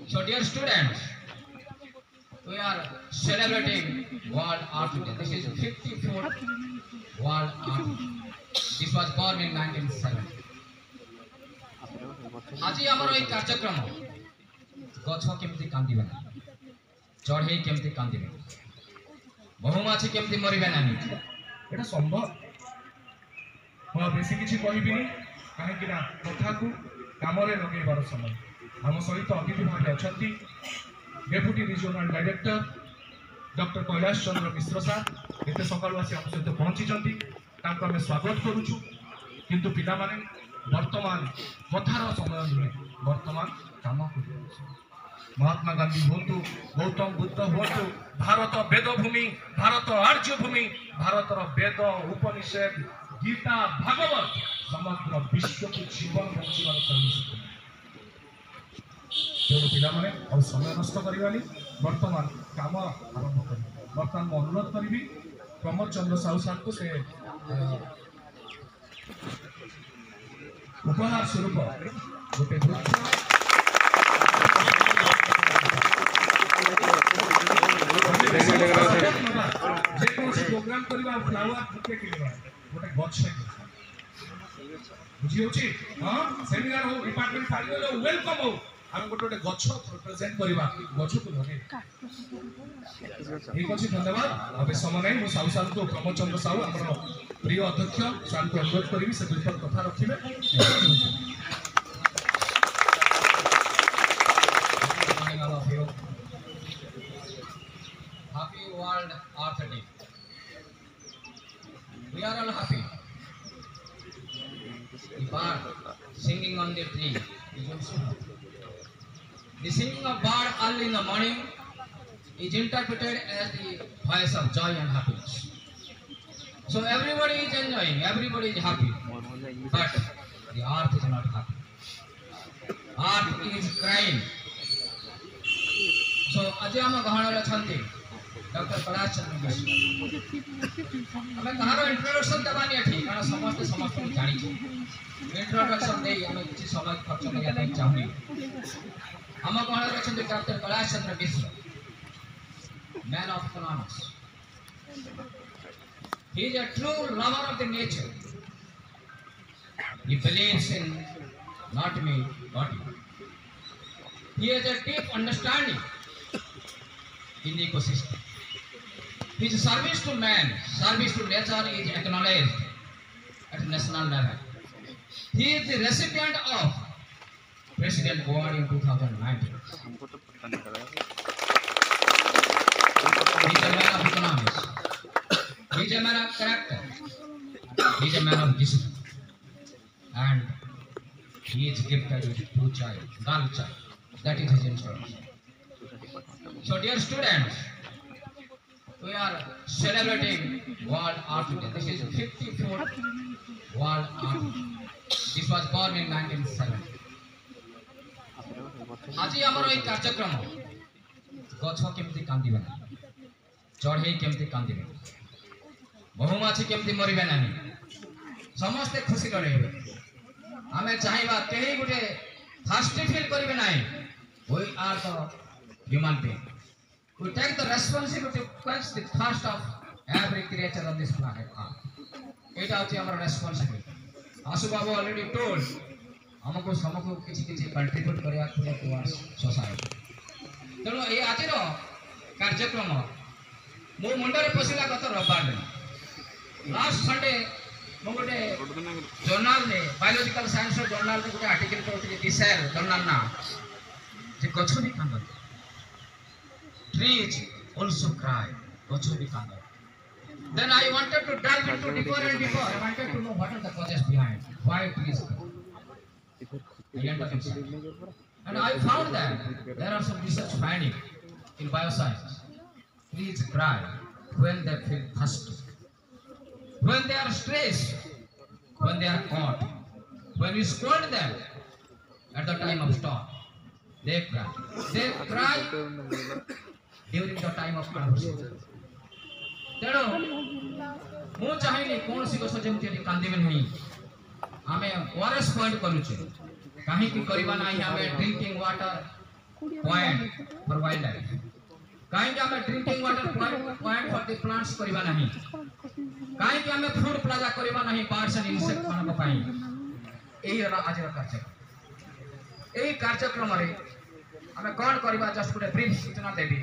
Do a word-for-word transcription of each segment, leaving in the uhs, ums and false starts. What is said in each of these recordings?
So dear students, we are celebrating World Art Day. This is fifty-fourth World Art Day. This was born in nineteen seventy. आज आमर ये कार्यक्रम गछ केमती कांदिबे ना चढ़े केमती कांदिबे बहुमाछी केमती मरिबे ना एटा संभव मैं बेसी किछि कहिबिनी काहे कि ना कथा को कामरे लगेबार समय हम सहित अतिथि भागे अछंती deputy regional director doctor Kailash Chandra Mishra साहब एते सकाळ आसी हम सहित पहुंची जंती तांको हम स्वागत करूछु किंतु पिला माने वर्तमान कथार समय नुहे वर्तमान काम कर महात्मा गांधी हूँ गौतम बुद्ध हूँ भारत वेद भूमि भारत आर्य भूमि भारत वेद उपनिषद गीता भागवत समग्र विश्व को जीवन बचार तेणु पिला माने और समय नष्ट करवानी वर्तमान काम आरंभ कर बर्तमान मैं अनुरोध करी प्रमोद चंद्र साहू साहब को से उपहार स्वरूप गोटे प्रोग्राम करवा फ्लावर बुके किनवा गोटे गछ बुझी होची हां सेमिनार हो डिपार्टमेंट फारी हो वेलकम हो हम गोटे गोटे गछ प्रेजेंट करवा गछ को लगे ठीक अछि धन्यवाद अबे समय नहीं मो साहू साहब को प्रमोद चंद्र साहू हमर प्रिय अध्यक्ष साहब को अनुरोध करी से विषय कथा रखिबे Happy World Art Day. We are all happy. The bird singing on the tree is also happy. The singing of bird early in the morning is interpreted as the voice of joy and happiness. So everybody is enjoying, everybody is happy, but the earth is not happy. Earth is crying. So आज हम गहन रखते doctor Kailash Chandra मिश्र हमें कहारो introduction देवानी अछि कारण समस्त समस्त को जानि छी इंट्रोडक्शन दे हमें किछि समय खर्च करिया नै चाहनी हम गहन रखते doctor Kailash Chandra Mishra man of economics he is a true lover of the nature. He believes in not me but you. He has a deep understanding in the ecosystem. His service to man, service to nature is acknowledged at national level. He is the recipient of President Award in two thousand nineteen. He is a man of economics. He is a man of character. He is a man of discipline. And he is gifted with two child, girl child. That is his introduction. So dear students, we are celebrating World Art Day. This is fifty-fourth World Art Day. This was born in nineteen seventy. आज आमर ये कार्यक्रम गछ केमती कांदिबे ना चढ़े केमती कांदिबे बहुमाछी केमती मरिबे ना समस्ते खुशी रहबे हमें चाहिबा केही गुटे फास्ट फील करिबे नाही we are the human being. We take the responsibility to quench the thirst of every creature on this planet Earth. It is our responsibility. Asu Babu already told, हमको समको किसी किसी contribute करिया पूरा towards society. तेणु ये आजिर कार्यक्रम मो मुंडरे पशिला गत रविवार दिन लास्ट संडे मो गोटे जर्नल ने बायोलॉजिकल साइंस जर्नल ने गोटे आर्टिकल पढुଥିଲି डिसायर जर्नल ना जे गछ भी कांद trees also cry गछ भी कांद then I wanted to dive into deeper and deeper. I wanted to know what are the causes behind why trees cry. And I found that there are some research findings in bioscience. Trees cry when they feel thirsty, when they are stressed, when they are caught, when you scold them at the time of storm. They cry. They cry during the time of conversation. तेणु मु चाहिए कौन सी गछ जमती कांदिबे नहीं आमे ORS point करूचे कहीं की करबा नहीं आमे drinking water point for wildlife कहीं आम drinking water point for the plants करबा नहीं कहीं आम फूड प्लाजा करबा नहीं बर्ड्स एंड इंसेक्ट मानक पई एही हला आज कार्यक्रम एही कार्यक्रम रे आम कौन करबा जस्ट गोटे ब्रीफ सूचना देबी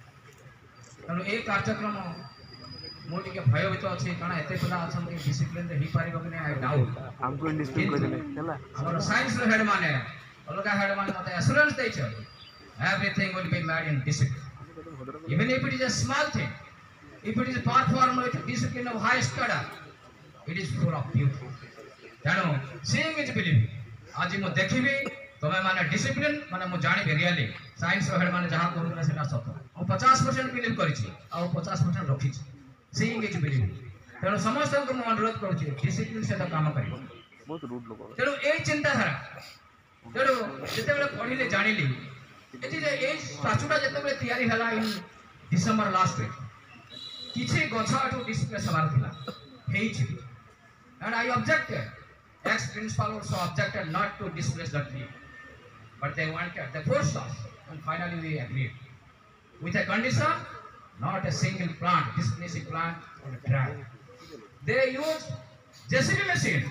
तेणु ए कार्यक्रम मो टिके भयभीत अच्छी कारण एत पिला अच्छा डिसिप्लिन हि पार कि नहीं आई डाउट हमको डिसिप्लिन कर देले चला हमर साइंस रो हेड माने अलगा हेड माने मते एश्योरेंस दै छ everything will be made in discipline even if it is a small thing if it is perform with discipline of high standard it is full of beauty तेणु seeing is believing आज मु देखिबी तमे माने discipline माने मु जानिबी really science रो हेड माने जहा कहूला सेटा सत हम पचास परसेंट बिलीव करिछि आ पचास परसेंट रखिछि सीइंग इज बिलीविंग तेणु समस्त को मु अनुरोध करूछि डिसिप्लिन से काम करियो बहुत रूड लोग तेणु ए चिंताधारा तेणु जेतेबेले पढ़िले जानिली एति जे ए स्टाचुटा जेतेबेले तयारी हला इन डिसेंबर लास्ट वीक किछि गछाटू डिस्प्ले सवार थिला हेइछि and I objected ex principal also objected not to display the tree but they wanted they forced us and finally we agreed with a condition not a single plant displace a plant on a track they used J C B machine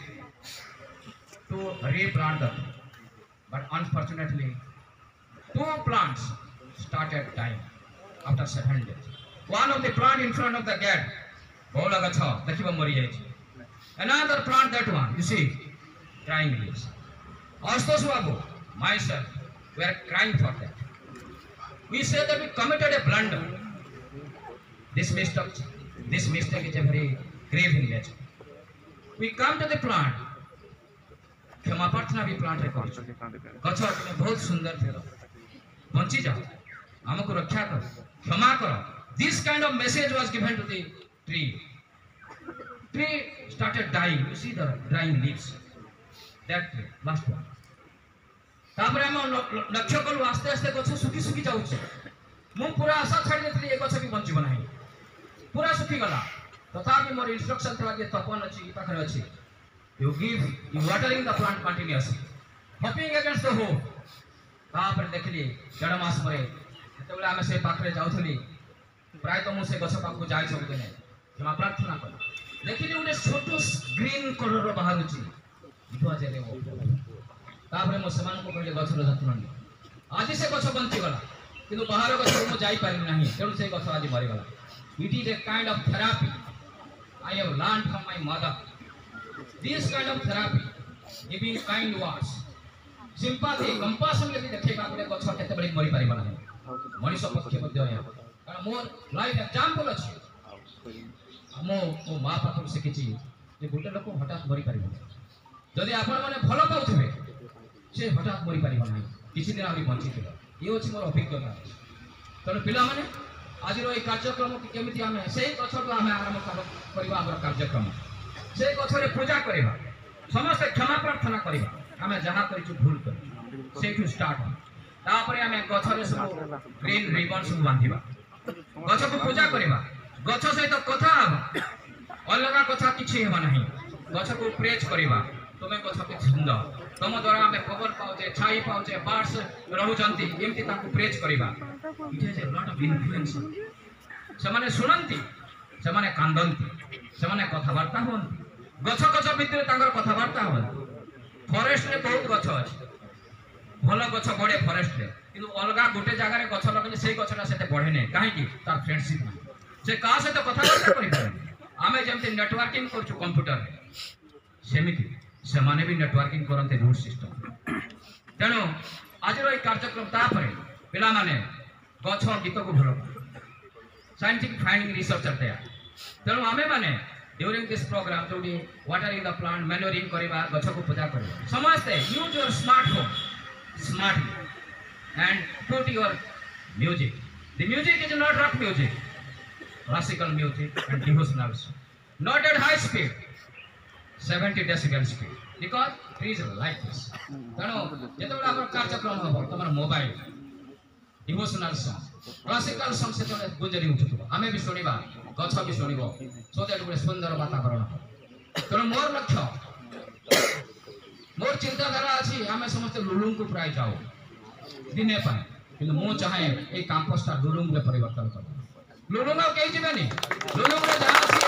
to replant them but unfortunately two plants started dying after seven days one of the plant in front of the gate bola gacha dekhiba mari jaichi another plant that one you see crying leaves Astos babu myself we are crying for that we say that we committed a blunder this mistake this mistake is a very grave in nature we come to the plant क्षमा प्रार्थना भी plant रे कर गछ तुम बहुत सुंदर थिलो bunchy जाओ हमको रक्षा कर क्षमा कर this kind of message was given to the tree tree started dying you see the drying leaves that tree last one तापर हम लक्ष्य कलु आस्ते आस्ते गछ सुखी सुखी जाउछ मु पूरा आशा छाड़ देथली ए गछ भी बंचिबो नाही पूरा सुखी गला तथापि मोर इंस्ट्रक्शन थला जे तपन अछि पाखरे अछि you give you watering the plant continuously hoping against the hope तापर देखली डेढ़ मास परे जेतेबेले आमे से पाखरे जाउथली प्राय तो मु से गछ पाखु जाई सब दिने क्षमा प्रार्थना कर देखली उडे छोटो ग्रीन कलर रो बाहरुची इतो आजे वो तापर मु समान को कहले गछ रो जत्न नि आज से गछ बंची गला किंतु बाहर गछ मु जाई पारि नाही तेणु से गछ आज मरि गला it is a kind of therapy I have learned from my mother this kind of therapy giving kind words sympathy compassion ले देखैबा गुले गछ केते बड़ी मरि पारिबा नाही मनुष्य पक्ष मध्य या कारण मोर लाइफ एग्जांपल अछि मो मो मां पाखु सिखिछि जे गोटे लोक हठात मरि पारिबो जदि आपण माने भलो पाउथिबे से हठात मरि पारिबा नाही किछि दिन आबि बंची थिबो ई अछि मोर अभिज्ञता तने पिला माने आज रो ए कार्यक्रम कि केमिति आमे सेही गछटु आमे आरंभ करबा हमर कार्यक्रम से गछरे पूजा करबा समस्त क्षमा प्रार्थना करबा हमें जहां करिछु भूल कर से टू स्टार्ट तापरे हमें गछरे सब ग्रीन रिबन सब बांधिबा गछ को पूजा करबा गछ सहित कथा हबा अलगा कथा किछि हेबा नाही गछ को प्रेज करबा तमे गछ के सुंदर तम द्वारा हमें खबर पाउचे छाई पाउचे बार्ड्स रहउचंती एमति ताकू प्रेज करबा it is a lot of influence से माने सुनंती से माने कांदंती से माने कथा वार्ता होन गछ गछ भितर तांगर कथा वार्ता होन फॉरेस्ट रे बहुत गछ अछि भलो गछ बडे फॉरेस्ट रे किंतु अलगा गोटे जगह रे गछ लगले सेही गछटा सेते बढ़े नै काहे कि तार फ्रेंडशिप से का से तो कथा वार्ता करि पारे आमे जेमते नेटवर्किंग करछु कंप्यूटर रे सेमिति से माने भी नेटवर्किंग करते रूट सिस्टम तेणु आज रो कार्यक्रम तापरे पिला माने गछ गीत को भलो साइंटिफिक फाइंडिंग रिसर्च करते हैं तेणु आमे माने ड्यूरिंग दिस प्रोग्राम जोडी वाटरिंग द प्लांट मैन्योरिंग करबा गछ को पूजा करबा समझते use your smartphone smartly and put your music the music is not rock music classical music and devotional not at high speed seventy decibel speed because trees like this तेणु जेतेबेला हमर कार्यक्रम हो तमर mobile devotional song classical song से तो गुंजरी उठुतो आमे भी सुनिबा गछ भी सुनिबो सो दैट गुटे सुंदर वातावरण तेणु मोर लक्ष्य मोर चिंताधारा अछि आमे समस्त लुलुं को प्राय जाओ दिने पाए কিন্তু ମୁଁ ଚାହେଁ এই କ୍ୟାମ୍ପସଟା ଲୁଲୁଙ୍ଗରେ ପରିବର୍ତ୍ତନ କରିବା। ଲୁଲୁଙ୍ଗ ଆଉ କେହି ଯିବେନି, ଲୁଲୁଙ୍ଗରେ ଯାହା ଅଛି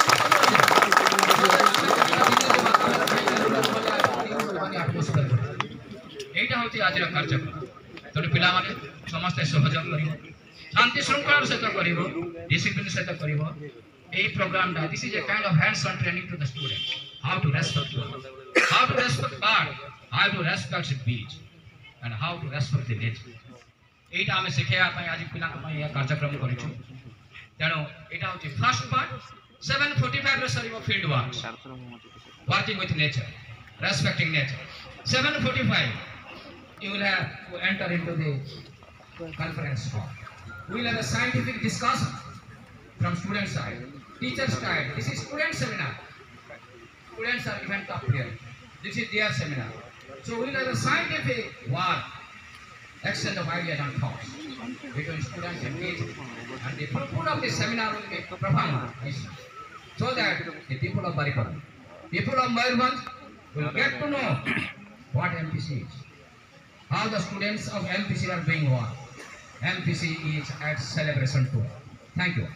এইটা হচ্ছে আজর কার্যক্রম। তেমন পিলামানে সমস্তে সহযোগ করিব, শান্তি শৃঙ্খলার সহিত করিব, ডিসিপ্লিন সহিত করিব। এই প্রোগ্রামটা this is a kind of hands on training to the student, how to respect how to respect bird, how to respect beach and how to respect the nature. এইটা আমি শিখাইয়া পাই আজ পিলাଙ୍କ ପାଇଁ ଏ କାର୍ଯ୍ୟକ୍ରମ କରିଛୁ। ତେଣୁ ଏଇଟା ହେଉଛି ଫାର୍ଷ୍ଟ ପାର୍ଟ। seven forty-five ରେ ସରିବ field work, working with nature, respecting nature. seven forty-five you will have to enter into the conference hall. We will have a scientific discussion from student side, teacher side. This is student seminar. Students are event up here. This is their seminar. So we will have a scientific work, exchange of ideas and thoughts between students and teachers. And the purpose of this seminar will be profound, so that the people of Barikara, people of Mayurbhanj will get to know what M P C is, how the students of M P C are doing what. M P C is at celebration tour. Thank you.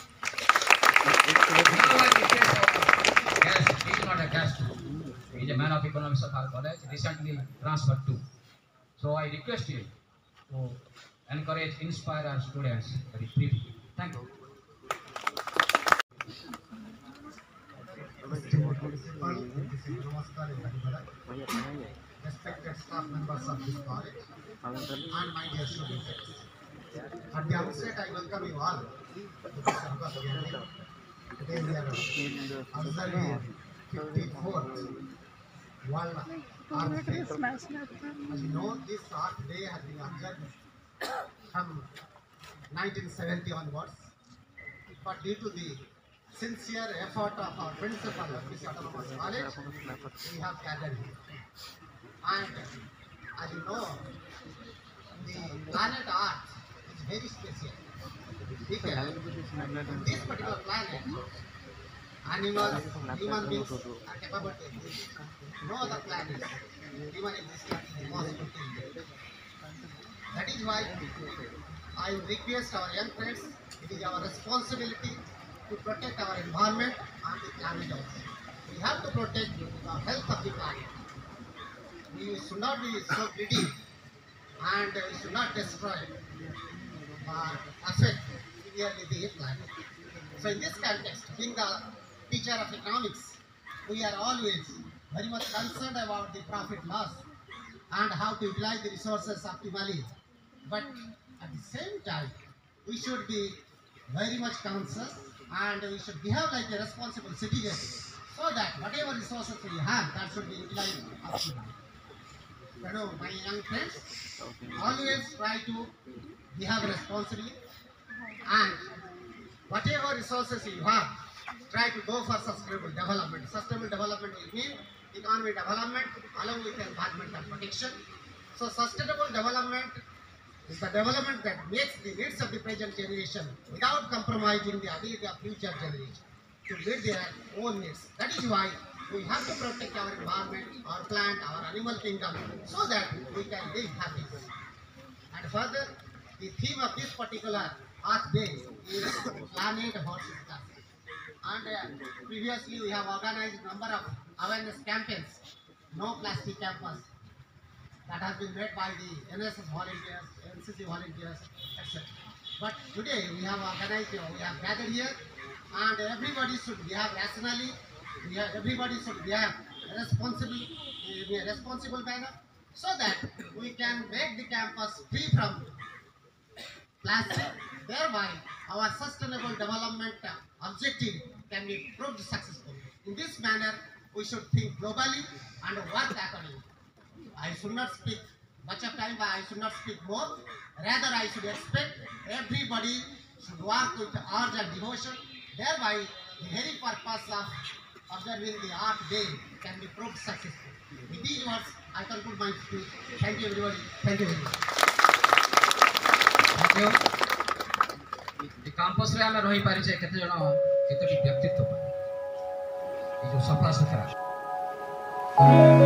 Now I request our guest, he is not a guest. He is a man of economics of our college, recently transferred to. So I request you to encourage, inspire our students very briefly. Thank you. Respected staff members of this college and my dear students. At the outset, I welcome you all to this campus gathering. Today we are observing fifty-fourth World Earth Day. As you know, this Earth Day has been observed from nineteen seventy onwards, but due to the sincere effort of our principal of this autonomous college, we have gathered here. And as you know, the planet Earth is very special. Because on this particular planet, animals, human beings are capable to exist. No other planet, human existence is possible to live. That is why I would request our young friends, it is our responsibility to protect our environment and the planet also. We have to protect the health of the planet. We should not be so greedy and we should not destroy or affect severely the planet. So in this context, being the teacher of economics, we are always very much concerned about the profit loss and how to utilize the resources optimally. But at the same time, we should be very much conscious and we should behave like a responsible citizen, so that whatever resources we have, that should be utilized optimally. Hello, my young friends, always try to behave responsibly, and whatever resources you have, try to go for sustainable development. Sustainable development will mean economic development along with environmental protection. So sustainable development is the development that meets the needs of the present generation without compromising the ability of future generation to meet their own needs. That is why we have to protect our environment, our plant, our animal kingdom, so that we can live happy. And further, the theme of this particular Earth Day is Planet Versus Plastic. And uh, previously we have organized a number of awareness campaigns, no plastic campus, that has been made by the N S S volunteers, N C C volunteers, et cetera. But today we have organized, we have gathered here, and everybody should behave rationally. We have, everybody should behave responsibly, in a responsible manner, so that we can make the campus free from plastic. Thereby, our sustainable development objective can be proved successful. In this manner, we should think globally and work accordingly. I should not speak much of time, but I should not speak more. Rather, I should expect everybody should work with urge and devotion. Thereby, the very purpose of observing the Earth Day can be proved successful. With these words, I conclude my speech. Thank you, everybody. Thank you very much. Thank you. The campus रे आमे रही पारि जे केते जण केते व्यक्तित्व ये जो सफा सुथरा